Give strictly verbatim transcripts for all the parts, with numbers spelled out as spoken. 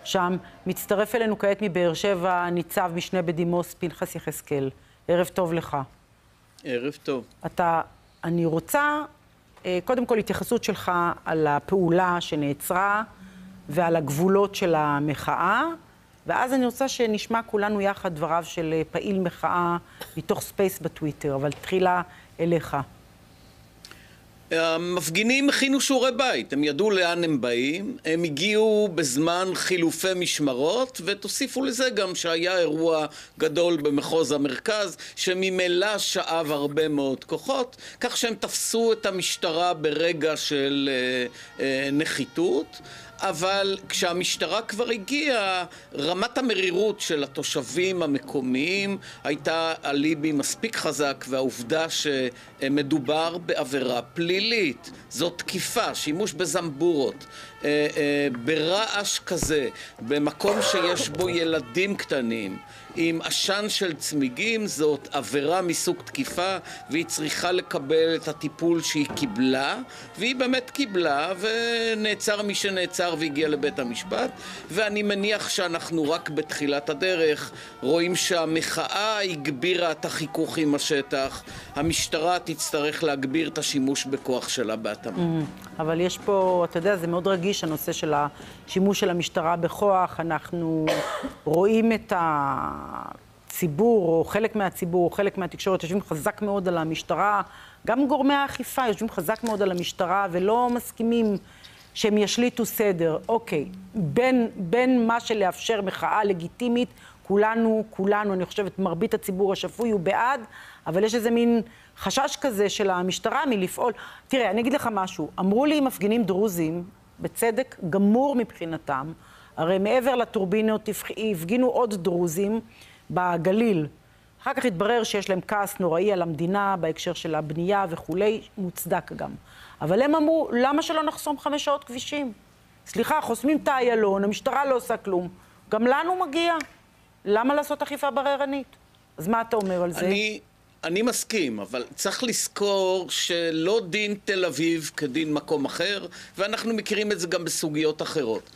שם. מצטרף אלינו כעת מבאר שבע, ניצב משנה בדימוס פנחס יחזקאל. ערב טוב לך. ערב טוב. אתה, אני רוצה, קודם כל התייחסות שלך על הפעולה שנעצרה ועל הגבולות של המחאה, ואז אני רוצה שנשמע כולנו יחד דבריו של פעיל מחאה מתוך ספייס בטוויטר, אבל תחילה אליך. המפגינים הכינו שיעורי בית, הם ידעו לאן הם באים, הם הגיעו בזמן חילופי משמרות, ותוסיפו לזה גם שהיה אירוע גדול במחוז המרכז, שממילא שאב הרבה מאוד כוחות, כך שהם תפסו את המשטרה ברגע של אה, אה, נחיתות. אבל כשהמשטרה כבר הגיעה, רמת המרירות של התושבים המקומיים הייתה אליבי מספיק חזק, והעובדה שמדובר בעבירה פלילית, זאת תקיפה, שימוש בזמבורות, ברעש כזה, במקום שיש בו ילדים קטנים, עם עשן של צמיגים, זאת עבירה מסוג תקיפה, והיא צריכה לקבל את הטיפול שהיא קיבלה, והיא באמת קיבלה, ונעצר מי שנעצר והגיע לבית המשפט, ואני מניח שאנחנו רק בתחילת הדרך רואים שהמחאה הגבירה את החיכוך עם השטח, המשטרה תצטרך להגביר את השימוש בכוח שלה בהתאמה. אבל יש פה, אתה יודע, זה מאוד רגיש הנושא של השימוש של המשטרה בכוח. אנחנו רואים את הציבור, או חלק מהציבור, או חלק מהתקשורת, יושבים חזק מאוד על המשטרה, גם גורמי האכיפה יושבים חזק מאוד על המשטרה, ולא מסכימים שהם ישליטו סדר. אוקיי, בין, בין מה שלאפשר מחאה לגיטימית, כולנו, כולנו, אני חושבת, מרבית הציבור השפוי הוא בעד, אבל יש איזה מין חשש כזה של המשטרה מלפעול. תראה, אני אגיד לך משהו, אמרו לי מפגינים דרוזים, בצדק גמור מבחינתם, הרי מעבר לטורבינות הפגינו עוד דרוזים בגליל. אחר כך התברר שיש להם כעס נוראי על המדינה בהקשר של הבנייה וכולי, מוצדק גם. אבל הם אמרו, למה שלא נחסום חמש שעות כבישים? סליחה, חוסמים את האיילון, המשטרה לא עושה כלום. גם לנו מגיע. למה לעשות אכיפה בררנית? אז מה אתה אומר על זה? אני, אני מסכים, אבל צריך לזכור שלא דין תל אביב כדין מקום אחר, ואנחנו מכירים את זה גם בסוגיות אחרות.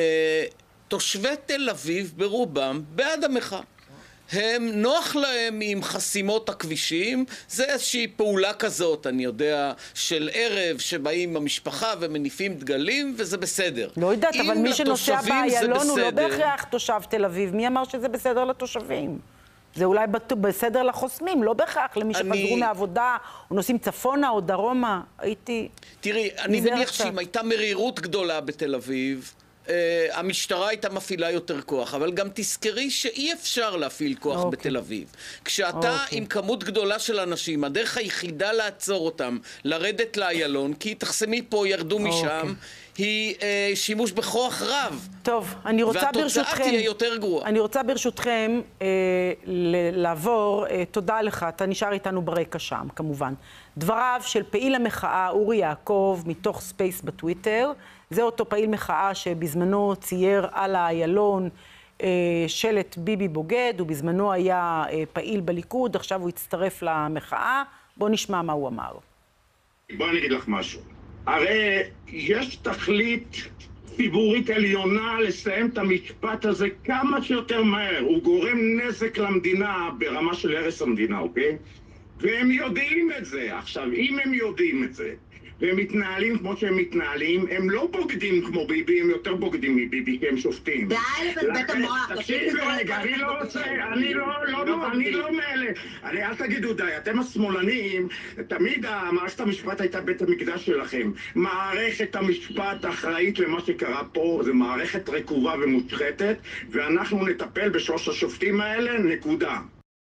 תושבי תל אביב ברובם בעד המחאה. הם, נוח להם עם חסימות הכבישים, זה איזושהי פעולה כזאת, אני יודע, של ערב שבאים המשפחה ומניפים דגלים, וזה בסדר. לא יודעת, אבל מי שנוסע באיילון הוא לא בהכרח תושב תל אביב. מי אמר שזה בסדר לתושבים? זה אולי בסדר לחוסמים, לא בהכרח למי שחזרו אני... מעבודה, או נוסעים צפונה או דרומה. הייתי... תראי, אני מניח שאם הייתה מרירות גדולה בתל אביב, Uh, המשטרה הייתה מפעילה יותר כוח, אבל גם תזכרי שאי אפשר להפעיל כוח okay. בתל אביב. כשאתה okay. עם כמות גדולה של אנשים, הדרך היחידה לעצור אותם, לרדת לאיילון, כי תחסמי פה, ירדו okay. משם, היא uh, שימוש בכוח רב. טוב, אני רוצה והתוצאה ברשותכם... והתוצאה תהיה יותר גרועה. אני רוצה ברשותכם uh, לעבור, uh, תודה לך, אתה נשאר איתנו ברקע שם, כמובן. דבריו של פעיל המחאה אורי יעקב מתוך ספייס בטוויטר, זה אותו פעיל מחאה שבזמנו צייר על האיילון אה, שלט ביבי בוגד, ובזמנו היה אה, פעיל בליכוד, עכשיו הוא הצטרף למחאה. בוא נשמע מה הוא אמר. בוא אני אגיד לך משהו. הרי יש תכלית ציבורית עליונה לסיים את המשפט הזה כמה שיותר מהר. הוא גורם נזק למדינה ברמה של הרס המדינה, אוקיי? והם יודעים את זה. עכשיו, אם הם יודעים את זה, והם מתנהלים כמו שהם מתנהלים, הם לא בוגדים כמו ביבי, הם יותר בוגדים מביבי, כי הם שופטים. די לבלבל את המוח, תקשיב רגע, אני לא רוצה, אני לא, לא, אני לא מאלה. אני, אל תגידו די, אתם השמאלנים, תמיד מערכת המשפט הייתה בית המקדש שלכם. מערכת המשפט אחראית למה שקרה פה, זה מערכת רקובה ומושחתת, ואנחנו נטפל בשלוש השופטים האלה, נקודה.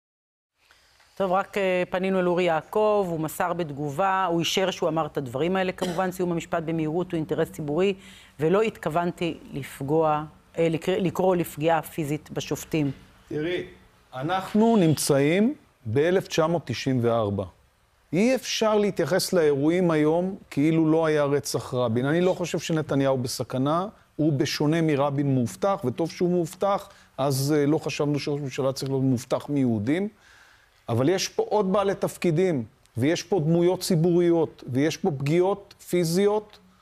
טוב, רק פנינו אל אורי יעקב, הוא מסר בתגובה, הוא אישר שהוא אמר את הדברים האלה, כמובן סיום המשפט במהירות הוא אינטרס ציבורי, ולא התכוונתי לפגוע, לקרוא לפגיעה פיזית בשופטים. תראי, אנחנו נמצאים ב-אלף תשע מאות תשעים וארבע. אי אפשר להתייחס לאירועים היום כאילו לא היה רצח רבין. אני לא חושב שנתניהו בסכנה, הוא בשונה מרבין מובטח, וטוב שהוא מובטח, אז לא חשבנו שראש ממשלה צריך להיות מובטח מיהודים. אבל יש פה עוד בעלי תפקידים, ויש פה דמויות ציבוריות, ויש פה פגיעות פיזיות,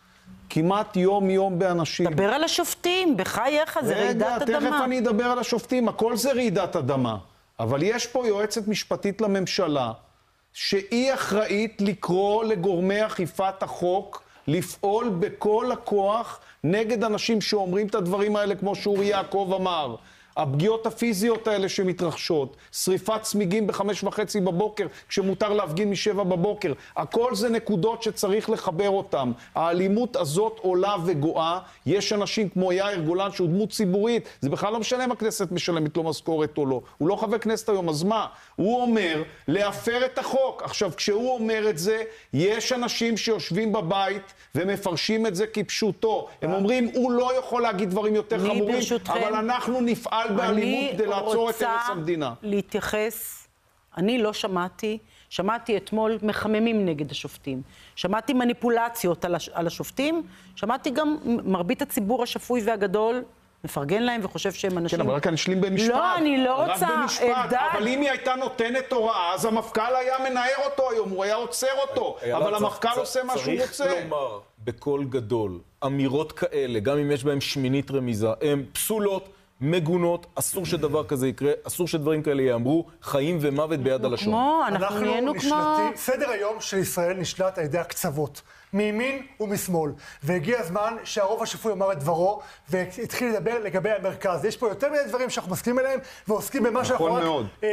כמעט יום-יום באנשים. דבר על השופטים, בחייך, זה רעידת אדמה. רגע, תכף אני אדבר על השופטים, הכל זה רעידת אדמה. אבל יש פה יועצת משפטית לממשלה, שהיא אחראית לקרוא לגורמי אכיפת החוק, לפעול בכל הכוח נגד אנשים שאומרים את הדברים האלה, כמו שאורי יעקב אמר. הפגיעות הפיזיות האלה שמתרחשות, שריפת צמיגים בחמש וחצי בבוקר, כשמותר להפגין משבע בבוקר, הכל זה נקודות שצריך לחבר אותם. האלימות הזאת עולה וגואה, יש אנשים כמו יאיר גולן שהוא דמות ציבורית, זה בכלל לא משנה אם הכנסת משלמת לו משכורת או לא, הוא לא חבר כנסת היום, אז מה? הוא אומר להפר את החוק. עכשיו, כשהוא אומר את זה, יש אנשים שיושבים בבית ומפרשים את זה כפשוטו. הם אומרים, הוא לא יכול להגיד דברים יותר חמורים, אבל אנחנו נפעל באלימות כדי לעצור את הרס המדינה. אני רוצה להתייחס, אני לא שמעתי, שמעתי אתמול מחממים נגד השופטים, שמעתי מניפולציות על השופטים, שמעתי גם מרבית הציבור השפוי והגדול, מפרגן להם וחושב שהם אנשים... כן, אבל רק אני אשלים במשפט. לא, אני לא רוצה, אלדד. אבל אם היא הייתה נותנת הוראה, אז המפכ"ל היה מנער אותו היום, הוא היה עוצר אותו. אבל המפכ"ל עושה מה שהוא רוצה. צריך לומר בקול גדול, אמירות כאלה, גם אם יש בהם שמינית רמיזה, הן פסולות, מגונות, אסור שדבר כזה יקרה, אסור שדברים כאלה יאמרו, חיים ומוות ביד הלשון. כמו, אנחנו נהיינו כמו... סדר היום של ישראל נשלט על ידי הקצוות, מימין ומשמאל, והגיע הזמן שהרוב השפוי יאמר את דברו, והתחיל לדבר לגבי המרכז. יש פה יותר מיני דברים שאנחנו מסכימים עליהם, ועוסקים במה שאנחנו רק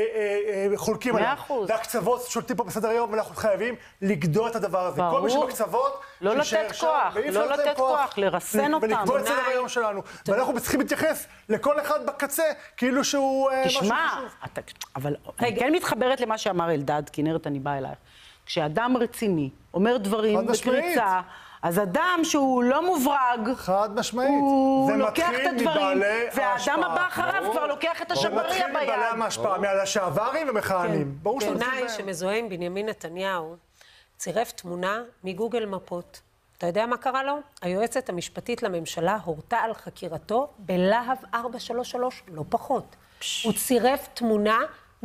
חולקים עליהם. והקצוות שולטים פה בסדר היום, ואנחנו חייבים לגדוע את הדבר הזה. כל מי שבקצוות, לא לתת כוח, לא לתת כוח, לרסן אותם. ולקבוע את סדר היום שלנו. ואנחנו צריכים להתייחס לכל אחד בקצה, כאילו שהוא משהו חשוב. תשמע, אבל אני כן מתחברת למה שאמר אלדד, כנרת, אני באה אלייך. כשאדם רציני אומר דברים בקריצה, אז אדם שהוא לא מוברג, חד משמעית. הוא לוקח את הדברים, והאדם הבא אחריו כבר לוקח את השבריה ביד. הוא מתחיל מבעלי המשפעה, מהשעברים ומכהנים. ברור שאתם עיתונאי שמזוהה עם בנימין נתניהו, צירף תמונה מגוגל מפות. אתה יודע מה קרה לו? היועצת המשפטית לממשלה הורתה על חקירתו בלהב ארבע שלוש שלוש, לא פחות. הוא צירף תמונה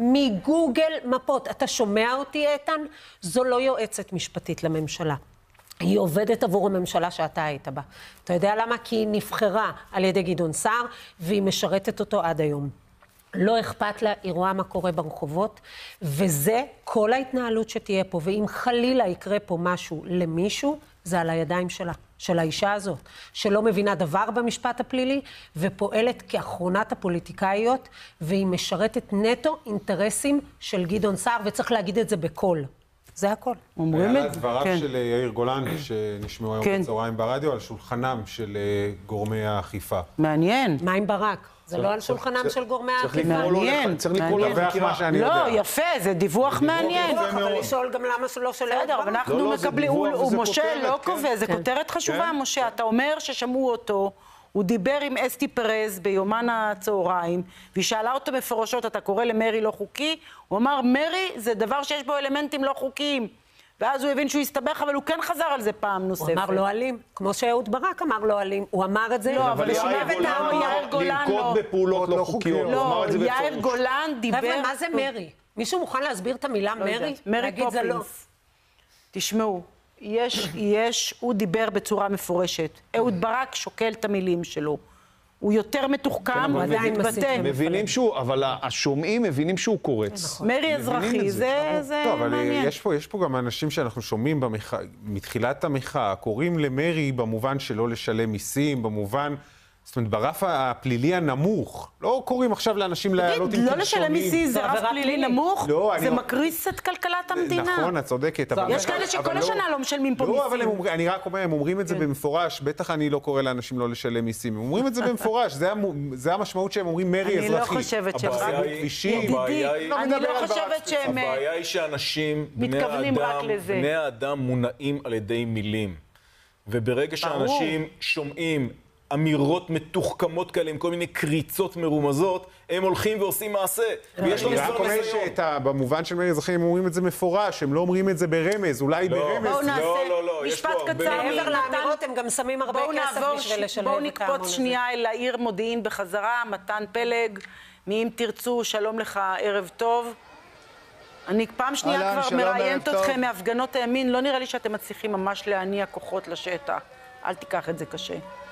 מגוגל מפות. אתה שומע אותי, איתן? זו לא יועצת משפטית לממשלה. היא עובדת עבור הממשלה שאתה היית בה. אתה יודע למה? כי היא נבחרה על ידי גדעון סער, והיא משרתת אותו עד היום. לא אכפת לה, היא רואה מה קורה ברחובות, וזה כל ההתנהלות שתהיה פה. ואם חלילה יקרה פה משהו למישהו, זה על הידיים שלה, של האישה הזאת, שלא מבינה דבר במשפט הפלילי, ופועלת כאחרונת הפוליטיקאיות, והיא משרתת נטו אינטרסים של גדעון סער, וצריך להגיד את זה בקול. זה הכל. היה לה דבריו של יאיר גולן, שנשמעו היום בצהריים ברדיו, על שולחנם של גורמי האכיפה. מעניין. מה עם ברק? זה לא על שולחנם של גורמי האכיפה. מעניין. צריך לקרוא לו לחקירה. לא, יפה, זה דיווח מעניין. אבל לשאול גם למה שלא שולח דבר. אבל אנחנו מקבלים, משה לא קובע, זה כותרת חשובה, משה. אתה אומר ששמעו אותו, הוא דיבר עם אסתי פרז ביומן הצהריים, והיא שאלה אותו מפורשות, אתה קורא למרי לא חוקי? הוא אמר, מרי זה דבר שיש בו אלמנטים לא חוקיים. ואז הוא הבין שהוא הסתבך, אבל הוא כן חזר על זה פעם נוספת. הוא אמר לא אלים, כמו שאהוד ברק אמר לא אלים. הוא אמר את זה. לא, אבל יאיר גולן לא. לנקוט בפעולות לא חוקיות. לא, יאיר גולן דיבר... חבר'ה, מה זה מרי? מישהו מוכן להסביר את המילה מרי? מרי פופינס. תשמעו, יש, יש, הוא דיבר בצורה מפורשת. אהוד ברק שוקל את המילים שלו. הוא יותר מתוחכם, הוא עדיין מתבטא. מבינים שהוא, אבל השומעים מבינים שהוא קורץ. מרי אזרחי, זה מעניין. יש פה גם אנשים שאנחנו שומעים מתחילת המחאה, קוראים למרי במובן שלא לשלם מיסים, במובן, זאת אומרת, ברף הפלילי הנמוך. לא קוראים עכשיו לאנשים לעלות עם לא לשלם מיסים זה רף פלילי נמוך? זה מקריס את כלכלת המדינה. נכון, את צודקת. יש כאלה שכל השנה לא משלמים פה מיסים. לא, אבל אני רק אומר, הם אומרים את זה במפורש, בטח אני לא קורא לאנשים לא לשלם מיסים. הם אומרים את זה במפורש, זה המשמעות שהם אומרים מרי אזרחי. אני לא חושבת שהם... ידידי, אני לא חושבת שהם... הבעיה היא שאנשים, בני האדם מונעים על ידי מילים. וברגע שאנשים שומעים אמירות מתוחכמות כאלה, עם כל מיני קריצות מרומזות, הם הולכים ועושים מעשה. ויש לו ניסיון לסיום. במובן של מרי אזרחי, הם אומרים את זה מפורש, הם לא אומרים את זה ברמז, אולי ברמז. בואו נעשה משפט קצר. מעבר לאמירות, הם גם שמים הרבה כסף בשביל לשלב את ההמון הזה. בואו נקפוץ שנייה אל העיר מודיעין בחזרה, מתן פלג, מאם תרצו, שלום לך, ערב טוב. אני פעם שנייה כבר מראיינת אתכם מהפגנות הימין, לא נראה לי שאתם מצליחים ממש להניע כוחות לשטח. אל תיקח את זה קשה.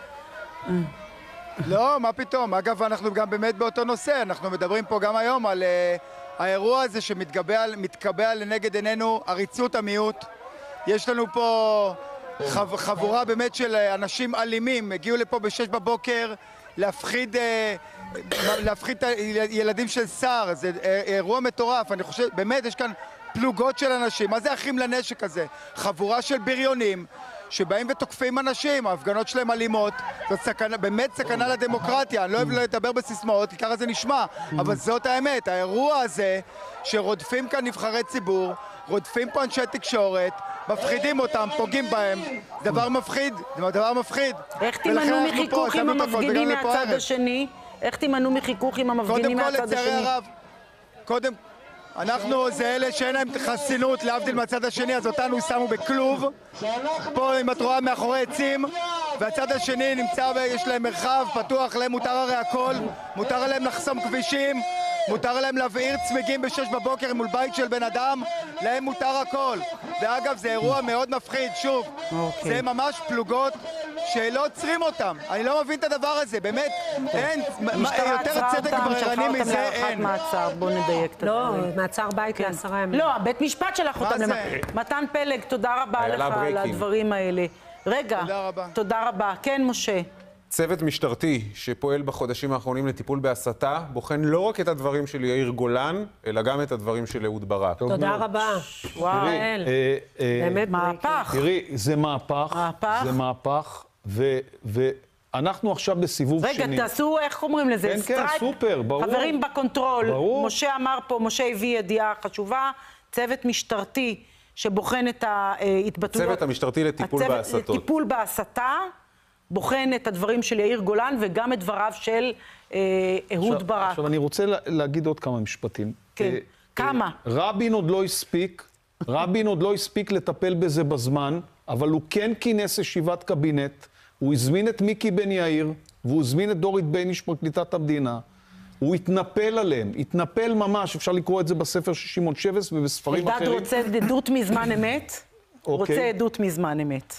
לא, מה פתאום? אגב, אנחנו גם באמת באותו נושא. אנחנו מדברים פה גם היום על uh, האירוע הזה שמתקבע לנגד עינינו, עריצות המיעוט. יש לנו פה חב, חבורה באמת של אנשים אלימים, הגיעו לפה בשש בבוקר להפחיד, uh, להפחיד ילדים של שר. זה uh, אירוע מטורף. אני חושב, באמת, יש כאן פלוגות של אנשים. מה זה אחים לנשק הזה? חבורה של בריונים. שבאים ותוקפים אנשים, ההפגנות שלהם אלימות, זאת סכנה, באמת סכנה לדמוקרטיה, אני לא אוהב לדבר בסיסמאות, כי ככה זה נשמע, אבל זאת האמת, האירוע הזה שרודפים כאן נבחרי ציבור, רודפים פה אנשי תקשורת, מפחידים אותם, פוגעים בהם, דבר מפחיד, זה דבר מפחיד. איך תימנעו מחיכוך עם המפגינים מהצד השני? איך תימנעו מחיכוך עם המפגינים מהצד השני? קודם כל, לצערי הרב, קודם אנחנו זה אלה שאין להם חסינות להבדיל מהצד השני, אז אותנו שמו בכלוב. פה אם את רואה מאחורי עצים, והצד השני נמצא ויש להם מרחב פתוח, להם מותר הרי הכל, מותר להם לחסום כבישים, מותר להם להבעיר צמיגים בשש בבוקר מול בית של בן אדם, להם מותר הכל. ואגב, זה אירוע מאוד מפחיד, שוב, okay. זה ממש פלוגות שלא עוצרים אותם. אני לא מבין את הדבר הזה, באמת, אין, יותר צדק בררני מזה אין. מעצר, בוא נדייק את הדברים. לא, מעצר בית לעשרה ימים. לא, בית משפט שלח אותם. מתן פלג, תודה רבה לך על הדברים האלה. רגע, תודה רבה. כן, משה. צוות משטרתי שפועל בחודשים האחרונים לטיפול בהסתה, בוחן לא רק את הדברים של יאיר גולן, אלא גם את הדברים של אהוד ברק. תודה רבה. וואו, אל. באמת מהפך. תראי, זה מהפך. מהפך. זה מהפך, ואנחנו עכשיו בסיבוב שני. רגע, תעשו, איך אומרים לזה? כן, כן, סופר, ברור. חברים בקונטרול. ברור. משה אמר פה, משה הביא ידיעה חשובה, צוות משטרתי שבוחן את ההתבטאויות. צוות המשטרתי לטיפול בהסתות. לטיפול בהסתה. בוחן את הדברים של יאיר גולן וגם את דבריו של אה, אהוד ברק. עכשיו, אני רוצה להגיד עוד כמה משפטים. כן, אה, כמה? אה, רבין עוד לא הספיק, רבין עוד לא הספיק לטפל בזה בזמן, אבל הוא כן כינס ישיבת קבינט, הוא הזמין את מיקי בן יאיר, והוא הזמין את דורית בייניש, פרקליטת המדינה, הוא התנפל עליהם, התנפל ממש, אפשר לקרוא את זה בספר של שמעון שבס ובספרים אחרים. אלדד רוצה עדות מזמן אמת? הוא אוקיי. רוצה עדות מזמן אמת.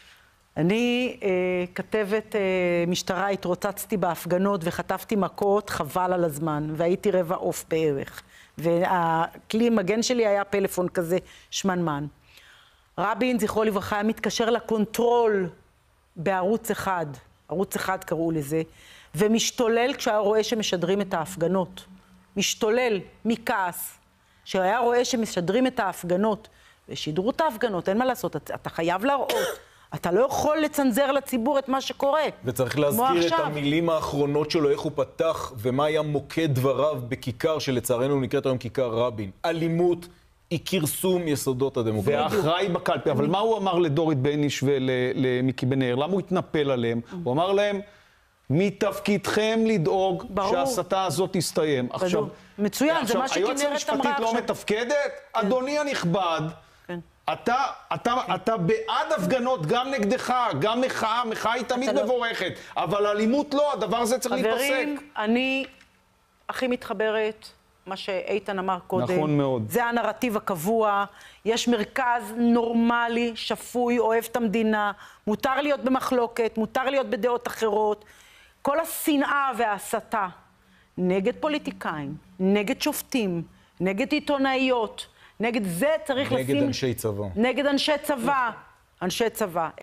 אני אה, כתבת אה, משטרה, התרוצצתי בהפגנות וחטפתי מכות, חבל על הזמן, והייתי רבע עוף בערך. והכלי מגן שלי היה פלאפון כזה, שמנמן. רבין, זכרו לברכה, היה מתקשר לקונטרול בערוץ אחד, ערוץ אחד קראו לזה, ומשתולל כשהיה רואה שמשדרים את ההפגנות. משתולל מכעס, שהיה רואה שמשדרים את ההפגנות, ושידרו את ההפגנות, אין מה לעשות, אתה, אתה חייב להראות. אתה לא יכול לצנזר לציבור את מה שקורה. וצריך להזכיר את המילים האחרונות שלו, איך הוא פתח, ומה היה מוקד דבריו בכיכר, שלצערנו נקראת היום כיכר רבין. אלימות היא כרסום יסודות הדמוקרטיה. והאחראי בקלפי. אבל מה הוא אמר לדורית בייניש ולמיקי בן יאיר? למה הוא התנפל עליהם? הוא אמר להם, מתפקידכם לדאוג שההסתה הזאת תסתיים. עכשיו, מצוין, זה מה שכנרת אמרה עכשיו. היועץ המשפטית לא מתפקדת? אדוני הנכבד, אתה, אתה, אתה בעד הפגנות, גם נגדך, גם מחאה, מחאה היא תמיד מבורכת, אבל אלימות לא, הדבר הזה צריך להיפסק. חברים, אני הכי מתחברת, מה שאיתן אמר קודם. נכון מאוד. זה הנרטיב הקבוע, יש מרכז נורמלי, שפוי, אוהב את המדינה, מותר להיות במחלוקת, מותר להיות בדעות אחרות. כל השנאה וההסתה נגד פוליטיקאים, נגד שופטים, נגד עיתונאיות, נגד זה צריך נגד לשים... נגד אנשי צבא. נגד אנשי צבא. אנשי צבא.